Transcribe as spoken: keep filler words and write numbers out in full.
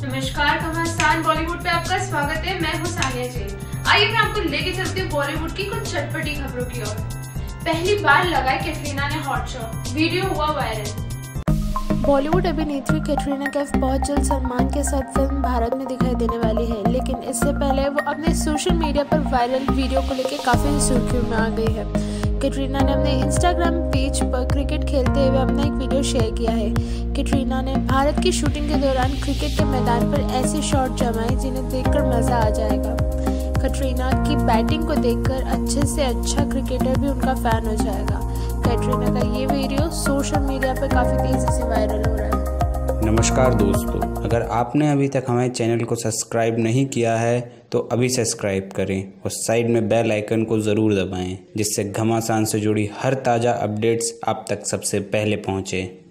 नमस्कार घमासान बॉलीवुड पे आपका स्वागत है। मैं हूँ सानिया जैन। आइए मैं आपको लेके चलती हूँ बॉलीवुड की कुछ चटपटी खबरों की ओर। पहली बार लगाई कैटरीना ने हॉट शॉट, वीडियो हुआ वायरल। बॉलीवुड अभिनेत्री कैटरीना कैफ बहुत जल्द सलमान के साथ फिल्म भारत में दिखाई देने वाली है, लेकिन इससे पहले वो अपने सोशल मीडिया पर वायरल वीडियो को लेकर काफी सुर्खियों में आ गई है। कैटरीना ने अपने इंस्टाग्राम पेज पर क्रिकेट खेलते हुए अपना एक वीडियो शेयर किया है। कैटरीना ने भारत की शूटिंग के दौरान क्रिकेट के मैदान पर ऐसे शॉट जमाए जिन्हें देखकर मजा आ जाएगा। कैटरीना की बैटिंग को देखकर अच्छे से अच्छा क्रिकेटर भी उनका फैन हो जाएगा। कैटरीना का ये वीडियो सोशल मीडिया पर काफी तेजी से वायरल हो रहा है। नमस्कार दोस्तों, अगर आपने अभी तक हमारे चैनल को सब्सक्राइब नहीं किया है तो अभी सब्सक्राइब करें और साइड में बेल आइकन को ज़रूर दबाएं, जिससे घमासान से जुड़ी हर ताज़ा अपडेट्स आप तक सबसे पहले पहुँचे।